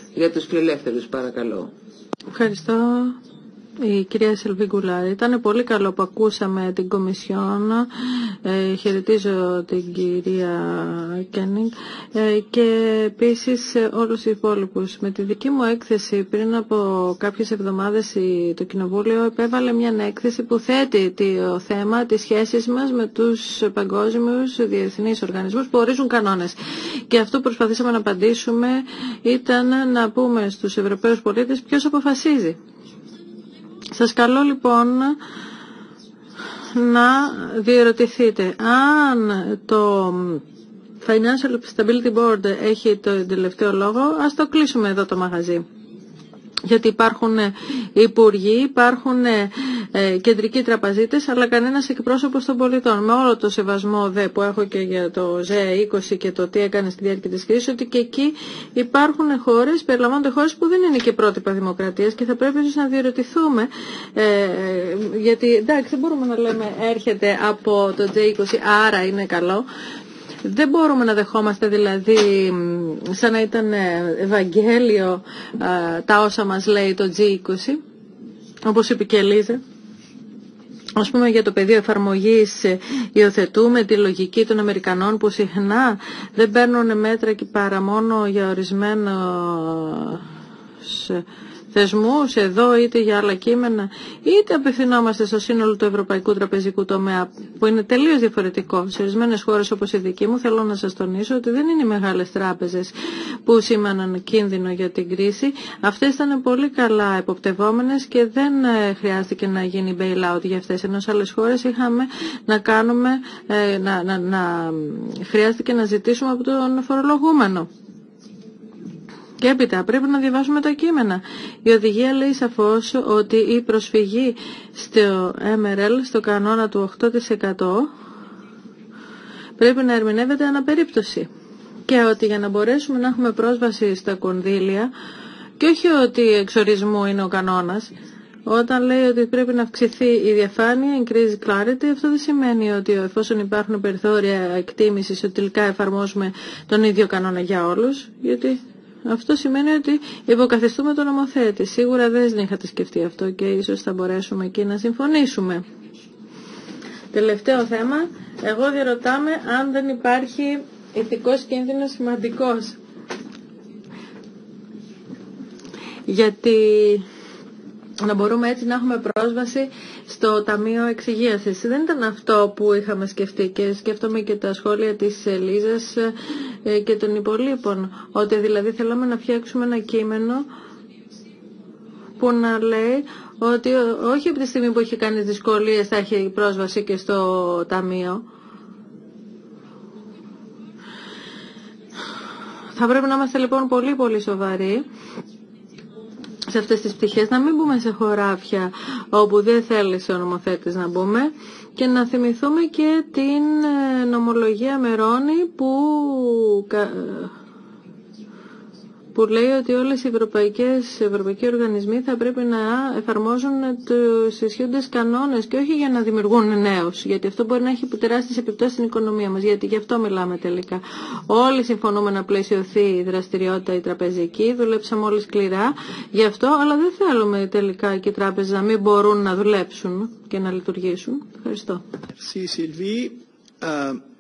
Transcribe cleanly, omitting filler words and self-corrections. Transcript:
Για τους φιλελεύθερους, παρακαλώ. Ευχαριστώ. Η κυρία Σελβί Γκουλάρη. Ήταν πολύ καλό που ακούσαμε την Κομισιόν. Χαιρετίζω την κυρία Κένινγκ και επίσης όλους τους υπόλοιπους. Με τη δική μου έκθεση πριν από κάποιες εβδομάδες το Κοινοβούλιο επέβαλε μια έκθεση που θέτει το θέμα της σχέσης μας με τους παγκόσμιους διεθνείς οργανισμούς που ορίζουν κανόνες. Και αυτό που προσπαθήσαμε να απαντήσουμε ήταν να πούμε στους Ευρωπαίους πολίτες ποιος αποφασίζει. Σας καλώ λοιπόν να διερωτηθείτε αν το Financial Stability Board έχει το τελευταίο λόγο, ας το κλείσουμε εδώ το μαγαζί. Γιατί υπάρχουν υπουργοί, υπάρχουν κεντρικοί τραπεζίτες, αλλά κανένας εκπρόσωπος των πολιτών. Με όλο το σεβασμό που έχω και για το G20 και το τι έκανε στη διάρκεια της κρίσης, ότι και εκεί υπάρχουν χώρες, περιλαμβάνονται χώρες που δεν είναι και πρότυπα δημοκρατίας και θα πρέπει ίσως να διερωτηθούμε, γιατί εντάξει δεν μπορούμε να λέμε έρχεται από το G20, άρα είναι καλό. Δεν μπορούμε να δεχόμαστε δηλαδή σαν να ήταν Ευαγγέλιο τα όσα μας λέει το G20, όπως είπε και η Ελίζα. Ας πούμε για το πεδίο εφαρμογής υιοθετούμε τη λογική των Αμερικανών που συχνά δεν παίρνουν μέτρα και παρά μόνο για ορισμένους θεσμούς εδώ είτε για άλλα κείμενα, είτε απευθυνόμαστε στο σύνολο του ευρωπαϊκού τραπεζικού τομέα που είναι τελείως διαφορετικό. Σε ορισμένες χώρες όπως η δική μου θέλω να σας τονίσω ότι δεν είναι οι μεγάλες τράπεζες που σήμαναν κίνδυνο για την κρίση. Αυτές ήταν πολύ καλά εποπτευόμενες και δεν χρειάστηκε να γίνει bailout για αυτές. Ενώ σε άλλες χώρες είχαμε να κάνουμε, χρειάστηκε να ζητήσουμε από τον φορολογούμενο. Και έπειτα πρέπει να διαβάσουμε τα κείμενα. Η οδηγία λέει σαφώς ότι η προσφυγή στο MRL, στο κανόνα του 8%, πρέπει να ερμηνεύεται αναπερίπτωση. Και ότι για να μπορέσουμε να έχουμε πρόσβαση στα κονδύλια, και όχι ότι εξορισμού είναι ο κανόνας, όταν λέει ότι πρέπει να αυξηθεί η διαφάνεια, increase clarity, αυτό δεν σημαίνει ότι εφόσον υπάρχουν περιθώρια εκτίμησης ότι τελικά εφαρμόζουμε τον ίδιο κανόνα για όλους, γιατί αυτό σημαίνει ότι υποκαθιστούμε τον νομοθέτη. Σίγουρα δεν είχατε σκεφτεί αυτό και ίσως θα μπορέσουμε εκεί να συμφωνήσουμε. Τελευταίο θέμα, εγώ διαρωτάμαι αν δεν υπάρχει ηθικός κίνδυνος σημαντικός. Γιατί να μπορούμε έτσι να έχουμε πρόσβαση στο Ταμείο Εξυγίασης. Δεν ήταν αυτό που είχαμε σκεφτεί και σκέφτομαι και τα σχόλια της Ελίζας και των υπολείπων. Ότι δηλαδή θέλαμε να φτιάξουμε ένα κείμενο που να λέει ότι όχι από τη στιγμή που έχει κάνει δυσκολίες θα έχει πρόσβαση και στο Ταμείο. Θα πρέπει να είμαστε λοιπόν πολύ πολύ σοβαροί σε αυτές τις πτυχές, να μην μπούμε σε χωράφια όπου δεν θέλησε ο νομοθέτης να μπούμε και να θυμηθούμε και την νομολογία Μερώνη που λέει ότι όλες οι ευρωπαϊκοί οργανισμοί θα πρέπει να εφαρμόζουν τους ισχύοντες κανόνες και όχι για να δημιουργούν νέους, γιατί αυτό μπορεί να έχει τεράστιες επιπτώσεις στην οικονομία μας, γιατί γι' αυτό μιλάμε τελικά. Όλοι συμφωνούμε να πλαισιωθεί η δραστηριότητα η τραπεζική, δουλέψαμε όλοι σκληρά γι' αυτό, αλλά δεν θέλουμε τελικά και οι τράπεζες να μην μπορούν να δουλέψουν και να λειτουργήσουν. Ευχαριστώ.